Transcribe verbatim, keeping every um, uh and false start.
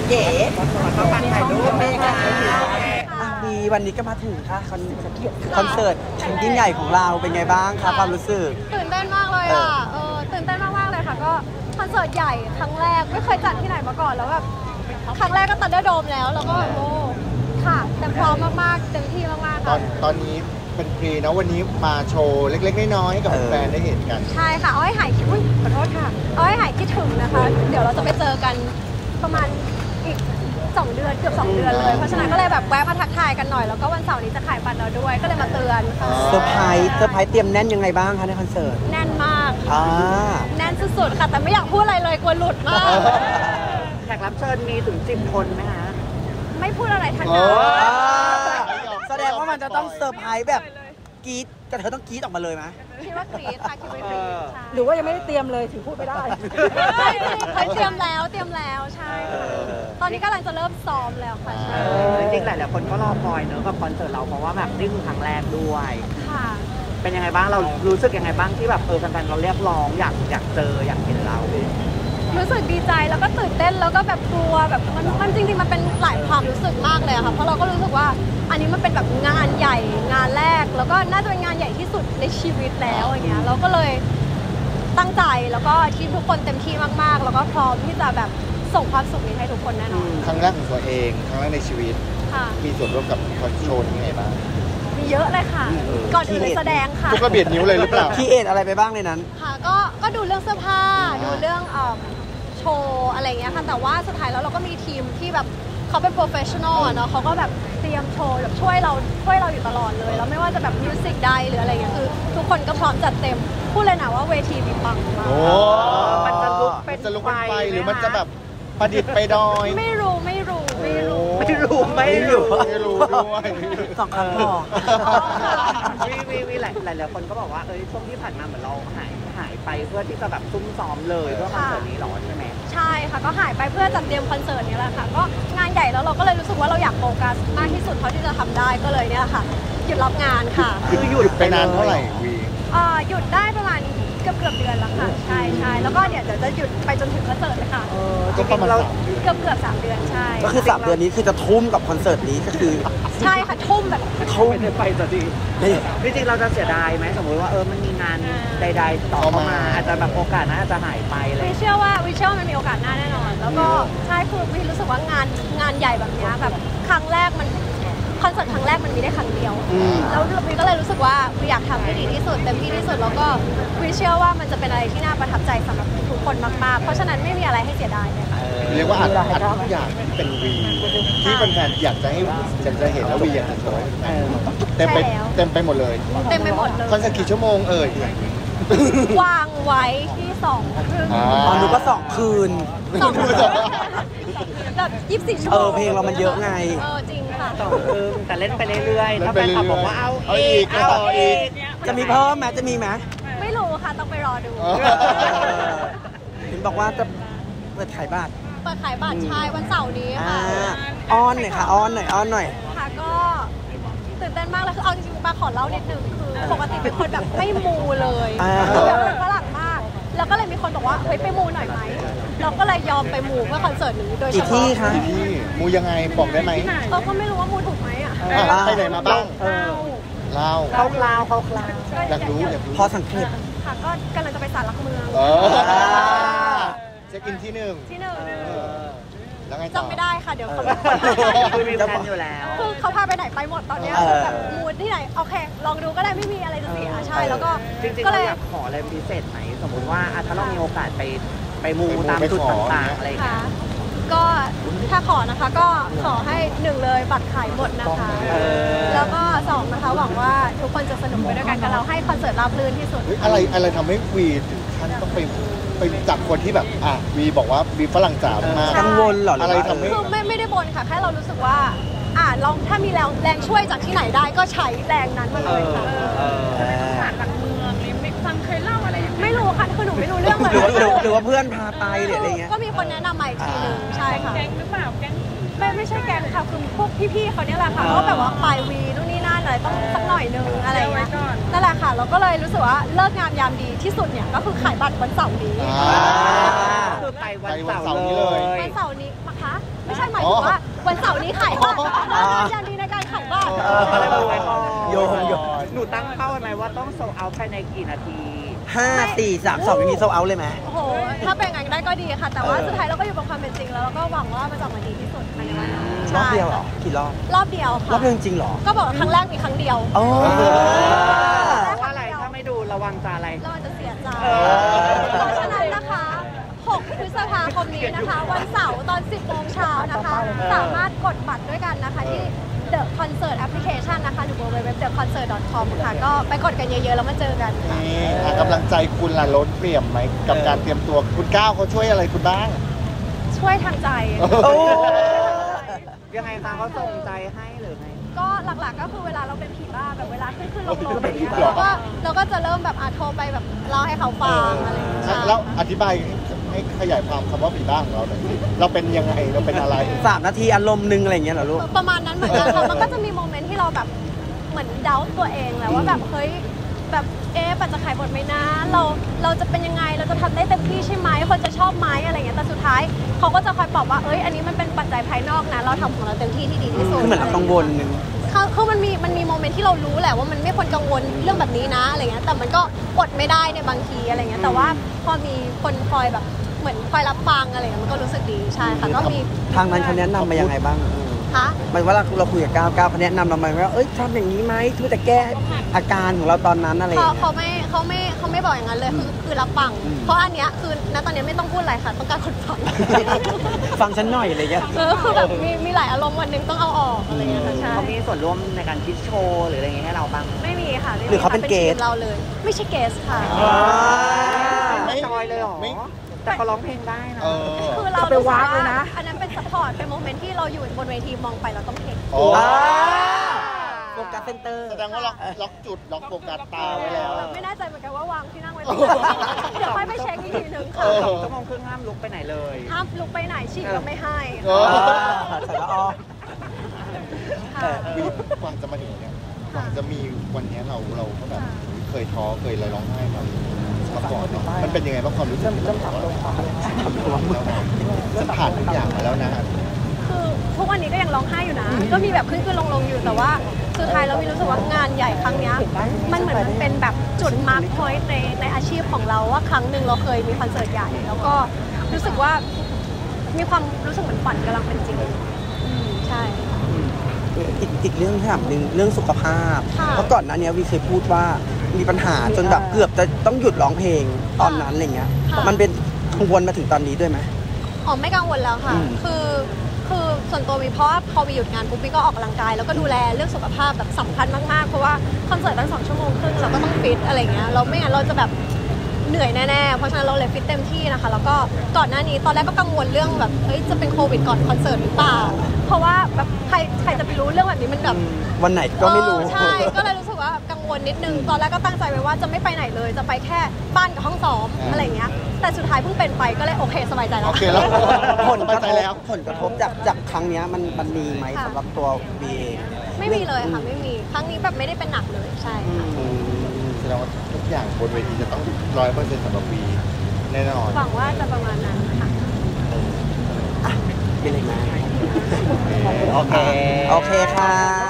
เก๋มาปังถ่ายรูปเมฆค่ะมีวันนี้ก็มาถึงค่ะคอนคอนเสิร์ตชิ้นยิ่งใหญ่ของเราเป็นไงบ้างคะความรู้สึกตื่นเต้นมากเลยอ่ะเออตื่นเต้นมากๆเลยค่ะก็คอนเสิร์ตใหญ่ครั้งแรกไม่เคยจัดที่ไหนมาก่อนแล้วแบบครั้งแรกก็ตันเดอร์โดมแล้วแล้วก็โอ้ค่ะเต็มพร้อมมากๆเต็มที่มากๆตอนตอนนี้เป็นฟรีนะวันนี้มาโชว์เล็กๆน้อยๆให้กับแฟนได้เห็นกันใช่ค่ะเอาให้หายคิดอุ้ยขอโทษค่ะเอาให้หายคิดถึงนะคะเดี๋ยวเราจะไปเจอกันประมาณอีกสองเดือนเกือบสองเดือนเลยเพราะฉะนั้นก็เลยแบบแวะมาทักทายกันหน่อยแล้วก็วันเสาร์นี้จะขายบัตรเราด้วยก็เลยมาเตือนค่ะเซอร์ไพรส์เซอร์ไพรส์เตรียมแน่นยังไงบ้างคะในคอนเสิร์ตแน่นมากอ่าแน่นสุดๆค่ะแต่ไม่อยากพูดอะไรเลยกลัวหลุดมากแขกรับเชิญมีถึงสิบคนไหมคะไม่พูดอะไรทั้งนั้นแสดงว่ามันจะต้องเซอร์ไพรส์แบบกรี๊ดแต่เธอต้องกรี๊ดออกมาเลยไหมคิดว่ากรี๊ดค่ะคิดว่ากรี๊ดหรือว่ายังไม่ได้เตรียมเลยถึงพูดไม่ได้เคยเตรียมแล้วเตรียมแล้วใช่ตอนนี้กำลังจะเริ่มซ้อมแล้วค่ะจริงๆหลายๆคนก็รอคอยเนอะกับคอนเสิร์ตเราเพราะว่าแบบนี่คือครั้งแรกด้วยค่ะเป็นยังไงบ้างเรารู้สึกยังไงบ้างที่แบบเออแฟนๆเราเรียกร้องอยากอยากเจออยากเห็นเรารู้สึกดีใจแล้วก็ตื่นเต้นแล้วก็แบบกลัวแบบมันมันจริงๆมันเป็นหลายความรู้สึกมากเลยค่ะเพราะเราก็รู้สึกว่าอันนี้มันเป็นแบบงานใหญ่งานแรกแล้วก็น่าจะเป็นงานใหญ่ที่สุดในชีวิตแล้วอย่างเงี้ยเราก็เลยตั้งใจแล้วก็ทีมทุกคนเต็มที่มากๆแล้วก็พร้อมที่จะแบบส่งความสุขนี้ให้ทุกคนแน่นอนครั้งแรกของตัวเองครั้งแรกในชีวิตมีส่วนร่วมกับคอนโชว์ยังไงบ้างมีเยอะเลยค่ะก่อนอื่นเลยแสดงค่ะทุกระเบียดนิ้วเลยหรือเปล่าคีเอทอะไรไปบ้างในนั้นค่ะก็ก็ดูเรื่องเสื้อผ้าดูเรื่องโชว์อะไรเงี้ยค่ะแต่ว่าสุดท้ายแล้วเราก็มีทีมที่แบบเขาเป็นโปรเฟชชั่นอลเนาะเขาก็แบบเตรียมโชว์แบบช่วยเราช่วยเราอยู่ตลอดเลยแล้วไม่ว่าจะแบบมิวสิกใดหรืออะไรเงี้ยคือทุกคนก็พร้อมจัดเต็มพูดเลยนะว่าเวทีมีปังมากมันจะลุกเป็นจะลุกเป็นไฟหรือมันจะแบบประดิษฐ์ไปดอยไม่รู้ไม่รู้ไม่รู้ไม่รู้ไม่รู้ไม่รู้ด้วยสองคำพอวีวีวีหลายหลายคนก็บอกว่าเอ้ยช่วงที่ผ่านมาเหมือนเราหายหายไปเพื่อที่จะแบบซุ่มซ้อมเลยเพื่อคอนเสิร์ตนี้หรอใช่ไหมใช่ค่ะก็หายไปเพื่อจัดเตรียมคอนเสิร์ตนี้แหละค่ะก็งานใหญ่แล้วเราก็เลยรู้สึกว่าเราอยากโฟกัสมากที่สุดเท่าที่จะทำได้ก็เลยเนี่ยค่ะหยุดรับงานค่ะคือหยุดไปนานเท่าไหร่วีอ่าหยุดได้ประมาณเกือบเกือบเดือนแล้วค่ะใช่ใช่แล้วก็เนี่ยเดี๋ยวจะหยุดไปจนถึงคอนเสิร์ตเลยค่ะก็ประมาณเกือบเกือบสามเดือนใช่ก็คือสามเดือนนี้คือจะทุ่มกับคอนเสิร์ตนี้ก็คือใช่ค่ะทุ่มแบบทุ่มไปสักทีจริงๆเราจะเสียดายไหมสมมติว่าเออมันมีงานใดๆต่อมาอาจจะแบบโอกาสน่าจะหายไปเลยวิเชื่อว่าวิเชื่อว่ามันมีโอกาสหน้าแน่นอนแล้วก็ใช่คือวิรู้สึกว่างานงานใหญ่แบบนี้แบบครั้งแรกมันคอนเสิร์ตครั้งแรกมันมีได้ครั้งเดียวแล้ววิก็เลยรู้สึกว่าวิอยากทำให้ดีที่สุดเต็มที่ที่สุดแล้วก็วิเชื่อว่ามันจะเป็นอะไรที่น่าประทับใจสำหรับทุกคนมากๆเพราะฉะนั้นไม่มีอะไรให้เสียดายเลยค่ะเรียกว่าอัดอัดทุกอย่างที่เป็นวีที่แฟนๆอยากจะให้อยากจะเห็นแล้ววีอยากจะโชว์เต็มไปเต็มไปหมดเลยเต็มไปหมดเลยคอนเสิร์ตกี่ชั่วโมงเอ่ยวางไว้ที่สองคืนอ๋อหนูก็สองคืนสองคืนแบบยี่สิบสี่ชั่วโมงเออเพลงเรามันเยอะไงเออจริงค่ะสองคืนแต่เล่นไปเรื่อยๆถ้าแฟนคลับบอกว่าเอาอีกเอาอีกจะมีเพิ่มไหมจะมีไหมไม่รู้ค่ะต้องไปรอดูเห็นบอกว่าจะเปิดขายบัตรเปิดขายบัตรใช่วันเสาร์นี้ค่ะอ้อนหน่อยค่ะอ้อนหน่อยอ้อนหน่อยค่ะก็ตื่นเต้นมากเลยคือเอาจริงๆปาขอเล่านิดนึงคือปกติเป็นคนแบบไม่มูเลยคือแบบเป็นฝรั่งมากแล้วก็เลยมีคนบอกว่าเฮ้ยไปมูหน่อยไหมเราก็เลยยอมไปมูเพื่อคอนเสิร์ตนี้โดยเฉพาะที่ค่ะที่มูยังไงบอกได้ไหมเออก็ไม่รู้ว่ามูถูกไหมอ่ะไปไหนมาบ้างเล่าเขาคลาวเขาคลาวอยากรู้อยากรู้พอสังเกตค่ะก็กำลังจะไปศาลหลักเมืองเช็คอินที่หนึ่งที่หนึ่งแล้วไงจำไม่ได้ค่ะเดี๋ยวเขาคือมีแผนอยู่แล้วคือเขาพาไปไหนไปหมดตอนนี้แบบมูดที่ไหนโอเคลองดูก็ได้ไม่มีอะไรจะเสียใช่แล้วก็จริงๆเราอยากขออะไรพิเศษไหมสมมติว่าถ้าเรามีโอกาสไปไปมูตามจุดต่างๆอะไรอย่างเงี้ยก็ถ้าขอนะคะก็ขอให้หนึ่งเลยบัตรขายหมดนะคะแล้วก็สองนะคะหวังว่าทุกคนจะสนุกไปด้วยกันกับเราให้คอนเสิร์ตราบรื่นที่สุดอะไรอะไรทำให้วีถึงขั้นต้องไปไปจับคนที่แบบอ่ะวีบอกว่าวีฝรั่งจ๋ามากกังวลหรออะไรทำให้คือไม่ไม่ได้บนค่ะแค่เรารู้สึกว่าอ่าลองถ้ามีแรงแรงช่วยจากที่ไหนได้ก็ใช้แรงนั้นมาเลยค่ะผ่านหลักเมืองนี่ไม่ฟังเคยเล่าอะไรไม่รู้ค่ะคือหนูไม่รู้เรื่องเลยหรือว่าเพื่อนพาไปหรืออะไรเงี้ยก็มีคนแนะนำมาอีกทีนึงใช่ค่ะแก๊งหรือเปล่าแก๊งไม่ไม่ใช่แก๊งค่ะคือพวกพี่ๆเขาเนี่ยแหละค่ะก็แบบว่าไปวีนู่นนี่นั่นอะไรต้องสักหน่อยนึงอะไรอย่างเงี้ยนั่นแหละค่ะเราก็เลยรู้สึกว่าเลิกงามยามดีที่สุดเนี่ยก็คือขายบัตรวันเสาร์นี้คือไปวันเสาร์นี้เลยวันเสาร์นี้มาคะไม่ใช่ถึงว่าวันเสาร์นี้ขายบัตรยันดีในการขายบัตรอะไรแบบนี้โยงโยงหนูตั้งเป้าไว้ไหมว่าต้องโซเอาภายในกี่นาทีห้าสี่สามสองอย่างนี้โซเอาเลยไหมโอ้โหถ้าเป็นอย่างนั้นได้ก็ดีค่ะ แต่ว่าสุดท้ายเราก็อยู่บนความเป็นจริงแล้วเราก็หวังว่ามันจะออกมาดีที่สุดภายในวันนั้นรอบเดียวเหรอกี่รอบรอบเดียวค่ะรอบเดียวจริงเหรอก็บอกว่าครั้งแรกมีครั้งเดียวอ๋อว่าอะไรถ้าไม่ดูระวังจะอะไรแล้วมันจะเสียใจเออเพราะฉะนั้นนะคะหกพฤษภาคมนี้นะคะ วันเสาร์ตอน สิบโมงเช้านะคะ สามารถกดบัตรด้วยกันนะคะที่ The Concert Application นะคะหรือ ดับเบิลยู ดับเบิลยู ดับเบิลยู ดอท เดอะ คอนเสิร์ต ดอท คอม ค่ะ ก็ไปกดกันเยอะๆ แล้วมาเจอกันค่ะนี่อ่ะกำลังใจคุณล่ะล้นเปลี่ยมไหมกับการเตรียมตัวคุณก้าวเขาช่วยอะไรคุณบ้างช่วยทางใจโอ้ยังไงคะเขาส่งใจให้หรือไงก็หลักๆก็คือเวลาเราเป็นผีบ้าแบบเวลาขึ้นขึ้นลงลงเป็อะนไรผีเงี้ยเหรอเราก็เราก็จะเริ่มแบบอาโทรไปแบบเล่าให้เขาฟังอะไรอย่างเงี้ยใช่แล้วอธิบายให้ขยายความคำว่าผีบ้างของเราหน่อยสิเราเป็นยังไงเราเป็นอะไรสามนาทีอารมณ์หนึงอะไรอย่างเงี้ยเหรอลูกประมาณนั้นเหมือนกันค่ะมันก็จะมีโมเมนต์ที่เราแบบเหมือนเดาตัวเองแหละว่าแบบเฮ้ยแบบเอ๊ะปัจจะขายบทไหมนะเราเราจะเป็นยังไงเราจะทำได้เต็มที่ใช่ไหมคนจะชอบไหมอะไรอย่างเงี้ยแต่สุดท้ายเขาก็จะคอยบอกว่าเอ้ยอันนี้มันเป็นปัจจัยภายนอกนะเราทำของเราเต็มที่ที่ดีที่สุดคือเหมือนเรากังวลนึงคือคือมันมีมันมีโมเมนต์ที่เรารู้แหละว่ามันไม่ควรกังวลเรื่องแบบนี้นะอะไรเงี้ยแต่มันก็อดไม่ได้ในบางทีอะไรเงี้ยแต่ว่าพอมีคนคอยแบบเหมือนคอยรับฟังอะไรเงี้ยมันก็รู้สึกดีใช่ค่ะก็มีทางนั้นเขาแนะนำมายังไงบ้างคะหมายว่าเราเราคุยกับก้าวก้าวเขาแนะนำเราไหมว่าเอ้ยทำอย่างนี้ไหมเพื่อจะแก้อาการของเราตอนนั้นอะไรอย่าเขางเงี้ยเขาไม่เขาไม่เขาไม่บอกอย่างนั้นเลยคือคือรับฟังอืมเพราะอันเนี้ยคือณตอนนี้ไม่ต้องพูดอะไรค่ะต้องการคนฟังฟังฉันหน่อยอะไรเงี้ยเออคือแบบมีมีหลายอารมณ์วันหนึงต้องเอาออกอะไรเงี้ยค่ะใช่เขามีส่วนร่วมในการคิดโชว์หรืออะไรอย่างเงี้ยให้เราบ้างไม่มีค่ะไม่มีหรือเขาเป็นค่ะเกสทีมเราเลย ไม่ใช่เกสค่ะไม่จอยเลยเหรอไม่แต่เขาร้องเพลงได้นะเออคือเราจะไปวากเลยนะอันนั้นเป็นสปอร์ตเป็นโมเมนต์ที่เราอยู่บนเวทีมองไปเราต้องเห็นโอ้อ่าโฟกัสเซนเตอร์แสดงว่าล็อกล็อกจุดล็อกโฟกัสตาไว้แล้วไม่แน่ใจเหมือนกันว่าวางที่นั่งไว้ตรงไหนเดี๋ยวค่อยไปเช็คอีกทีนึงค่ะเออสองชั่วโมงครึ่งห้ามลุกไปไหนเลยห้ามลุกไปไหนฉีกก็ไม่ให้เออใส่ละออค่ะวิกว่าจะมาถึงเนี่ยกว่าจะมีวันเนี้ยเราเราก็แบบเคยท้อเคยอะไรร้องไห้มามาก่อนเนาะมันเป็นยังไงบ้างความรู้สึกเริ่มตับลงฉันผ่านทุกอย่างมาแล้วนะคือทุกวันนี้ก็ยังร้องไห้อยู่นะ ก็มีแบบขึ้นขึ้นลงลงอยู่แต่ว่าสุดท้ายเรามีรู้สึกว่างานใหญ่ครั้งเนี้ยมันเหมือนมันเป็นแบบจุดมาร์คพอยต์ในในอาชีพของเราว่าครั้งหนึ่งเราเคยมีคอนเสิร์ตใหญ่แล้วก็รู้สึกว่ามีความรู้สึกเหมือนฝันกำลังเป็นจริงอืมใช่อีกอีกเรื่องถามหนึ่งเรื่องสุขภาพค่ะเพราะก่อนหน้านี้วีเคยพูดว่ามีปัญหาจนแบบเกือบจะต้องหยุดร้องเพลงตอนนั้นอะไรเงี้ยค่ะมันเป็นกังวลมาถึงตอนนี้ด้วยไหมอ๋อไม่กังวลแล้วค่ะอืมคือคือส่วนตัววีเพราะว่าพอวีหยุดงานปุ๊บวีก็ออกกำลังกาย แล้วก็ดูแลเรื่องสุขภาพแบบสำคัญมากๆเพราะว่าคอนเสิร์ตตั้งสองชั่วโมงครึ่งเราก็ต้องฟิตอะไรเงี้ยเราไม่งั้นเราจะแบบเหนื่อยแน่ๆเพราะฉะนั้นเราเลยฟิตเต็มที่นะคะแล้วก็ก่อนหน้านี้ตอนแรกก็กังวลเรื่องแบบเฮ้ยจะเป็นโควิดก่อนคอนเสิร์ตหรือเปล่าเพราะว่าแบบใครใครจะไปรู้เรื่องแบบนี้มันแบบวันไหนก็ไม่รู้เออใช่ ก็เลยรู้สึกว่ากังวลนิดนึง ตอนแรกก็ตั้งใจไว้ว่าจะไม่ไปไหนเลย จะไปแค่บ้านกับห้องซ้อมอ่าอะไรอย่างเงี้ย แต่สุดท้ายเพิ่งเป็นไปก็เลยโอเคสบายใจแล้วโอเคแล้วผลกระสบายทใจบแล้วผลกระทบจากจากครั้งเนี้ยมันมันมีไหมค่ะสำหรับตัววีเองไม่มีเลยค่ะ ไม่มี ครั้งนี้แบบไม่ได้เป็นหนักเลย ใช่ค่ะแสดงว่าทุกอย่างบนเวทีจะต้องร้อยเปอร์เซ็นต์สำหรับวีแน่นอนหวังว่าจะประมาณนั้นค่ะเป็นเลยไหมโอเคโอเคค่ะ